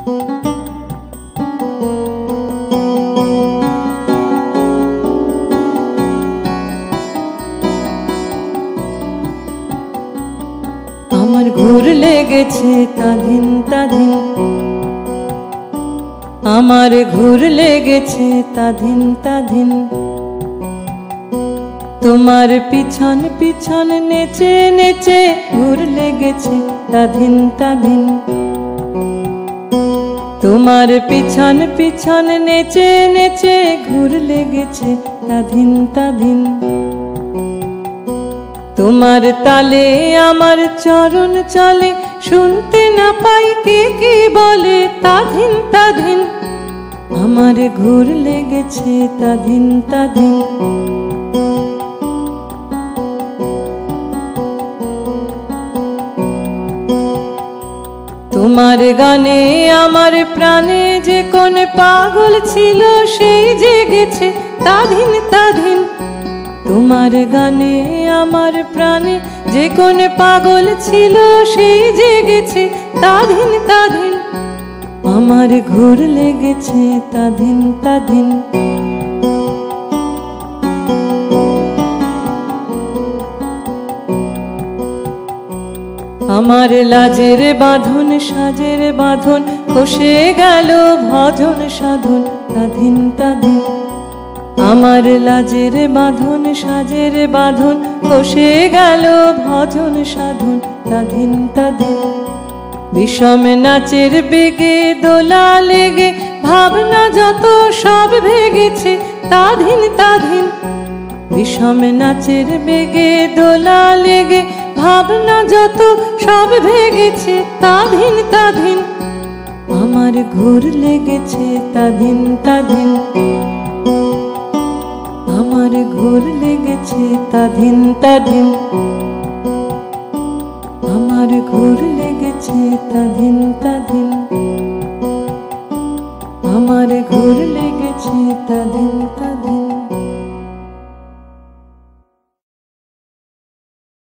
আমার ঘুর লেগেছে তাধিন তাধিন, আমার ঘুর লেগেছে তাধিন তাধিন। তোমার পিছন পিছন নেচে নেচে ঘুর লেগেছে তাধিন তাধিন। তোমার পিছন পিছন নেচে নেচে ঘুর লেগেছে তাধিন তাধিন। তোমার তালে আমার চরণ চলে, শুনতে না পাই কে কি বলে তাধিন তাধিন। আমার ঘুর লেগেছে তাধিন তাধিন। তোমার গানে আমার প্রাণে যে কোন পাগল ছিল সেই জেগেছে তাধিন তাধিন। তোমার গানে আমার প্রাণে যে কোন পাগল ছিল সেই জেগেছে তাধিন তাধিন। আমার ঘুর লেগেছে তাধিন তাধিন। আমার লাজের বাঁধন সাজের বাঁধন খসে গেল ভজন সাধন তাধিন তাধিন। আমার লাজের বাঁধন সাজের বাঁধন খসে গেল ভজন সাধন তাধিন তাধিন। বিষম নাচের বেগে দোলা লেগে ভাবনা যত সব ভেগেছে তাধিন তাধিন। বিষম নাচের বেগে দোলা লেগে ভাবনা যত সব ভেগেছে তাধিন তাধিন। আমার ঘুর লেগেছে তাধিন তাধিন। আমার ঘুর লেগেছে তাধিন তাধিন। আমার ঘুর লেগেছে তাধিন তাধিন। আমার ঘুর লেগেছে তাধিন তাধিন।